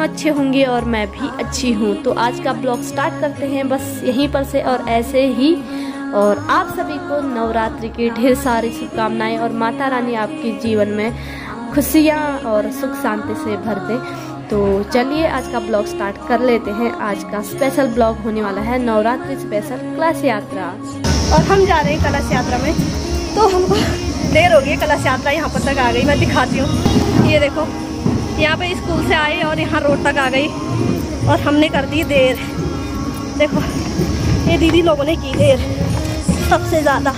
हूँ अच्छे होंगे और मैं भी अच्छी हूँ। तो आज का ब्लॉग स्टार्ट करते हैं बस यहीं पर से और ऐसे ही। और आप सभी को नवरात्रि की ढेर सारी शुभकामनाएं और माता रानी आपके जीवन में खुशियाँ और सुख शांति से भर दे। तो चलिए आज का ब्लॉग स्टार्ट कर लेते हैं। आज का स्पेशल ब्लॉग होने वाला है नवरात्रि स्पेशल कलश यात्रा, और हम जा रहे हैं कलश यात्रा में। तो हमको देर हो गई, कलश यात्रा यहाँ पर तक आ गई। मैं दिखाती हूँ, ये देखो यहाँ पे स्कूल से आए और यहाँ रोड तक आ गई और हमने कर दी देर। देखो ये दीदी लोगों ने की देर सबसे ज़्यादा।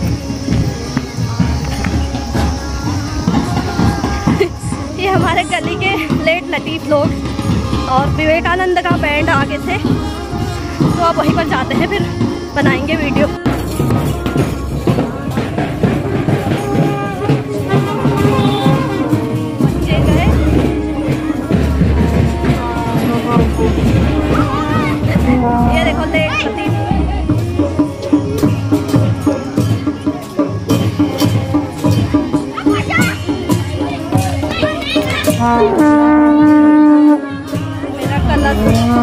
ये हमारे गली के लेट लतीफ़ लोग और विवेकानंद का बैंड आगे से। तो अब वहीं पर जाते हैं, फिर बनाएंगे वीडियो। ये देखो लेट लतीफ़। मेरा कलर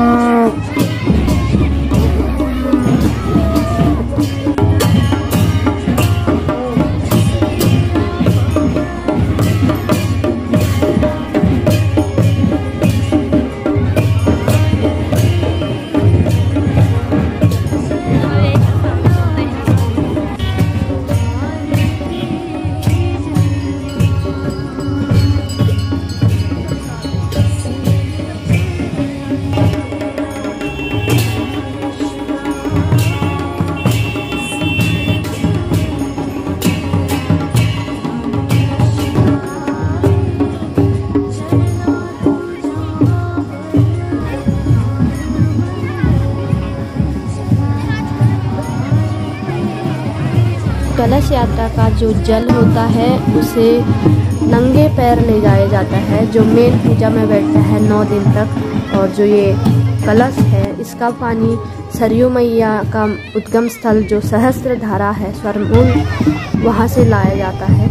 कलश यात्रा का जो जल होता है उसे नंगे पैर ले जाया जाता है, जो मेन पूजा में बैठता है 9 दिन तक। और जो ये कलश है इसका पानी सरयू मैया का उद्गम स्थल जो सहस्त्र धारा है स्वरमूल, वहाँ से लाया जाता है।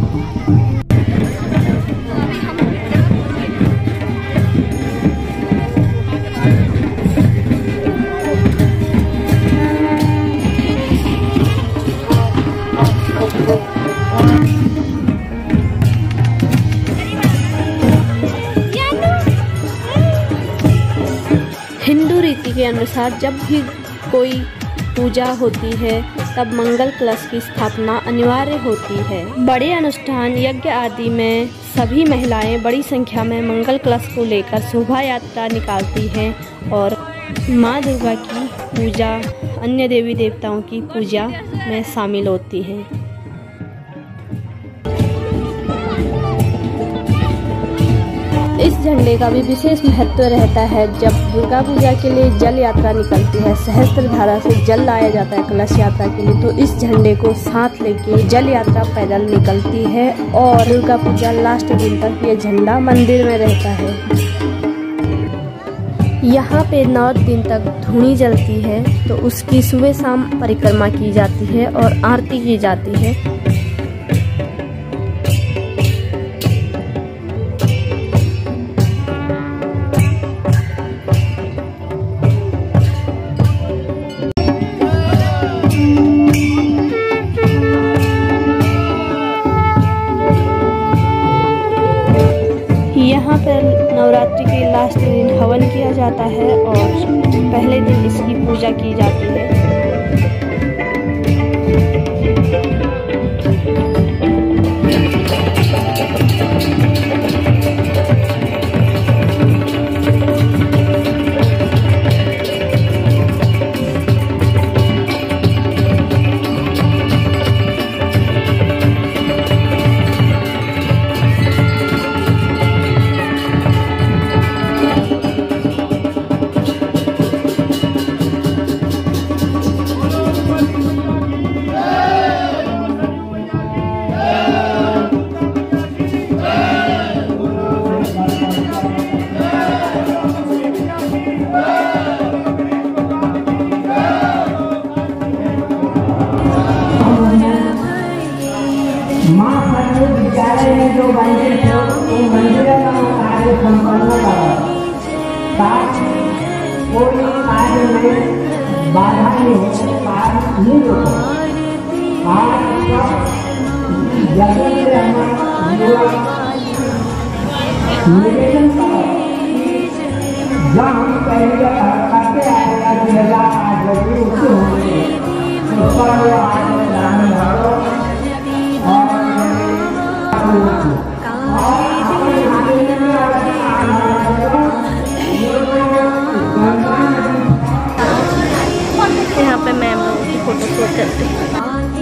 हिंदू रीति के अनुसार जब भी कोई पूजा होती है तब मंगल कलश की स्थापना अनिवार्य होती है। बड़े अनुष्ठान यज्ञ आदि में सभी महिलाएं बड़ी संख्या में मंगल कलश को लेकर शोभा यात्रा निकालती हैं और माँ दुर्गा की पूजा, अन्य देवी देवताओं की पूजा में शामिल होती हैं। इस झंडे का भी विशेष महत्व रहता है। जब दुर्गा पूजा के लिए जल यात्रा निकलती है, सहस्त्र धारा से जल लाया जाता है कलश यात्रा के लिए, तो इस झंडे को साथ लेके जल यात्रा पैदल निकलती है और दुर्गा पूजा लास्ट दिन तक ये झंडा मंदिर में रहता है। यहाँ पे 9 दिन तक धूनी जलती है, तो उसकी सुबह शाम परिक्रमा की जाती है और आरती की जाती है। यहाँ पर नवरात्रि के लास्ट दिन हवन किया जाता है और पहले दिन इसकी पूजा की जाती है। विद्यालय में जो मंदिर है वो मंदिर का कार्य संपन्न करा। साथ कोई कार्य में बाधा नहीं हो, कार्य नहीं होता। आज जगत से हमारा निवेदन जब हम पहले करते आएगा 2008 बजे उससे होंगे उस पर आज यहाँ पे मैम लोगों की फोटो शूट करते हैं।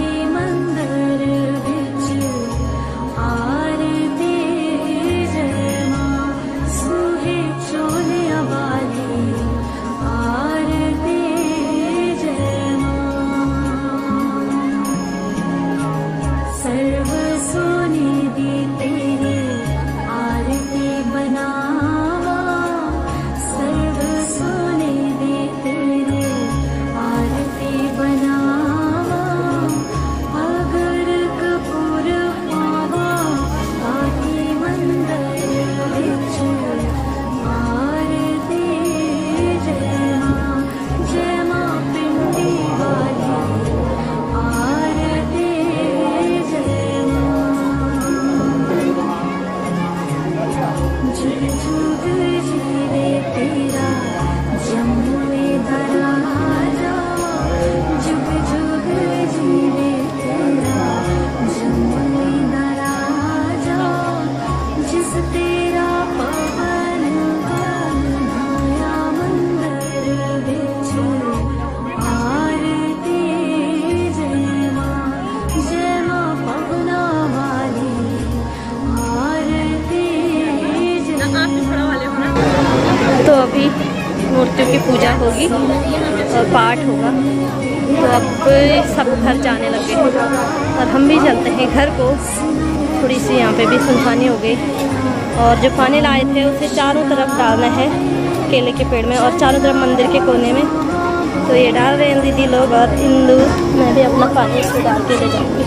तो अभी मूर्तियों की पूजा होगी और पाठ होगा, तो अब सब घर जाने लगे हैं और हम भी चलते हैं घर को। थोड़ी सी यहाँ पे भी सुनसानी हो गई और जो पानी लाए थे उसे चारों तरफ डालना है केले के पेड़ में और चारों तरफ मंदिर के कोने में। तो ये डाल रहे हैं दीदी लोग और इंदू मैं भी अपना पानी इसमें डाल के ले जाऊँगी।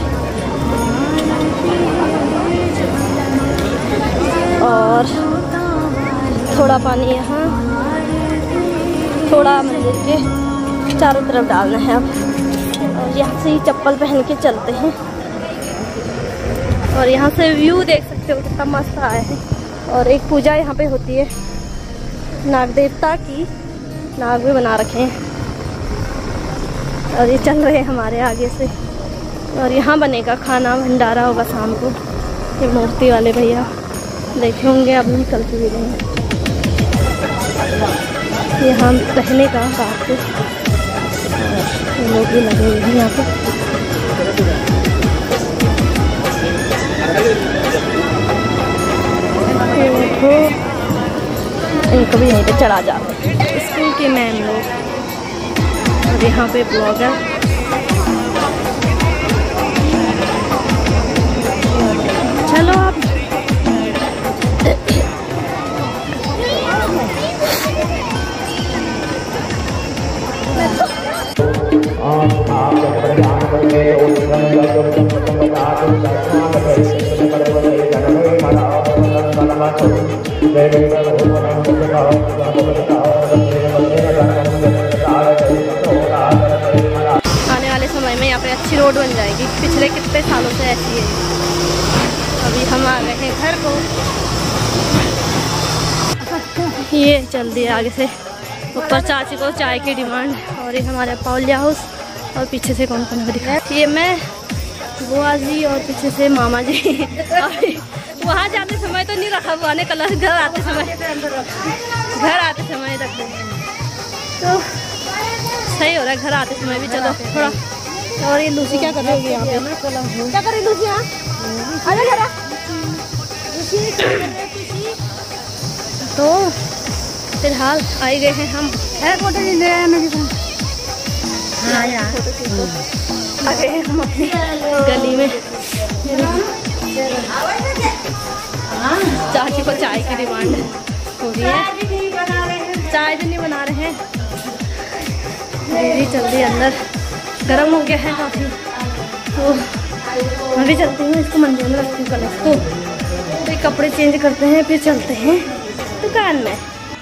और थोड़ा पानी यहाँ, थोड़ा मंदिर के चारों तरफ डालना है अब। और यहाँ से ही चप्पल पहन के चलते हैं और यहाँ से व्यू देख सकते हो कितना मस्त आया है। और एक पूजा यहाँ पे होती है नाग देवता की, नाग भी बना रखे हैं और ये चल रहे हैं हमारे आगे से। और यहाँ बनेगा खाना भंडारा होगा शाम को। ये मूर्ति वाले भैया देखे होंगे, अब निकलते भी रहे हैं। यहाँ रहने का रात को लोग भी लगे हुए हैं यहाँ पे। तो इनको भी यहीं पे चढ़ा जाते हैं स्कूल के मैम लोग। और यहाँ पे ब्लॉगर चलो आप आने वाले समय में यहाँ पे अच्छी रोड बन जाएगी। पिछले कितने सालों से ऐसी है। अभी हम आ गए हैं घर को। ये चल दिया आगे से ऊपर चाची को चाय की डिमांड। और ये हमारे पाउलिया हाउस और पीछे से कौन कौन दिख रहा है। ये मैं, बुआ जी और पीछे से मामा जी। वहाँ जाते समय तो नहीं रखा बुआ ने, कलर घर आते समय रख दे तो सही हो रहा है। घर आते समय भी चलो थोड़ा। और ये लूसी क्या कर रही होगी यहाँ पे? क्या कर रही लूसी यहाँ? तो फिलहाल आई गए हैं हम। फोटो ले आया मेरी को। हाँ यार आ गए हैं हम अपनी गली में। चाची को चाय की डिमांड हो रही है। चाय भी नहीं बना रहे हैं। दीदी चल रही अंदर, गर्म हो गया है काफ़ी। तो मैं भी चलती हूँ, इसको मंदिर में रखती हूँ कलश को। तो कपड़े चेंज करते हैं फिर चलते हैं दुकान में।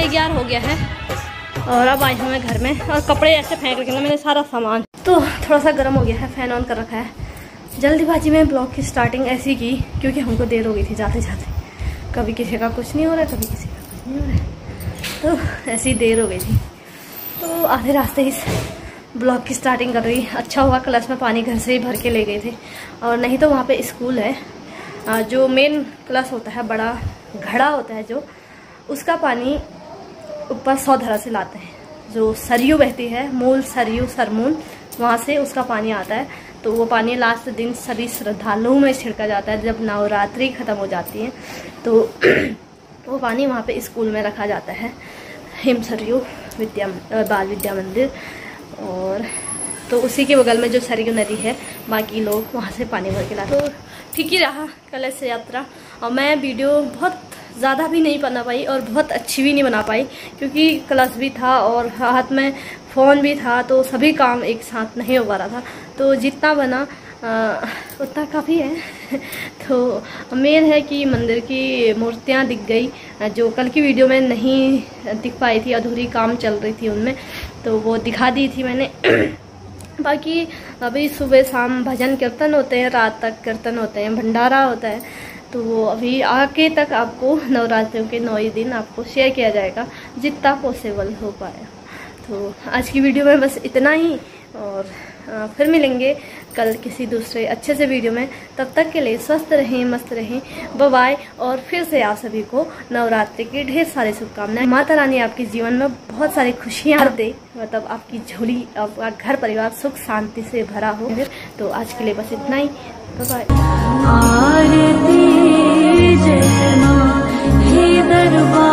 11:30 हो गया है और अब आई हूँ मैं घर में और कपड़े ऐसे फेंक रखे ना मैंने सारा सामान, तो थोड़ा सा गर्म हो गया है, फ़ैन ऑन कर रखा है। जल्दीबाजी में ब्लॉग की स्टार्टिंग ऐसी की क्योंकि हमको देर हो गई थी जाते जाते, कभी किसी का कुछ नहीं हो रहा है, कभी किसी का कुछ नहीं हो रहा है, तो ऐसी देर हो गई थी। तो आधे रास्ते इस ब्लॉग की स्टार्टिंग कर रही। अच्छा हुआ क्लास में पानी घर से ही भर के ले गए थे, और नहीं तो वहाँ पे स्कूल है, जो मेन क्लास होता है, बड़ा घड़ा होता है जो, उसका पानी ऊपर सौधरा से लाते हैं, जो सरयू बहती है, मूल सरयू सरमून, वहाँ से उसका पानी आता है। तो वो पानी लास्ट दिन सभी श्रद्धालुओं में छिड़का जाता है जब नवरात्रि ख़त्म हो जाती है, तो वो पानी वहाँ पे स्कूल में रखा जाता है, हिम सरयू बाल विद्या मंदिर, और तो उसी के बगल में जो सरयू नदी है, बाकी लोग वहाँ से पानी भर के लाते। तो ठीक ही रहा कलश यात्रा, और मैं वीडियो बहुत ज़्यादा भी नहीं बना पाई और बहुत अच्छी भी नहीं बना पाई क्योंकि क्लास भी था और हाथ में फ़ोन भी था, तो सभी काम एक साथ नहीं हो पा रहा था। तो जितना बना उतना काफ़ी है। तो मेन है कि मंदिर की मूर्तियाँ दिख गई, जो कल की वीडियो में नहीं दिख पाई थी, अधूरी काम चल रही थी उनमें, तो वो दिखा दी थी मैंने। बाकी अभी सुबह शाम भजन कीर्तन होते हैं, रात तक कीर्तन होते हैं, भंडारा होता है, तो वो अभी आगे तक आपको नवरात्रियों के 9 दिन आपको शेयर किया जाएगा जितना पॉसिबल हो पाए। तो आज की वीडियो में बस इतना ही, और फिर मिलेंगे कल किसी दूसरे अच्छे से वीडियो में। तब तक के लिए स्वस्थ रहें, मस्त रहें, बाय बाय। और फिर से आप सभी को नवरात्रि की ढेर सारी शुभकामनाएं। माता रानी आपके जीवन में बहुत सारी खुशियाँ दे, मतलब आपकी झोली, आपका घर परिवार सुख शांति से भरा हो। तो आज के लिए बस इतना ही, बाय बाय।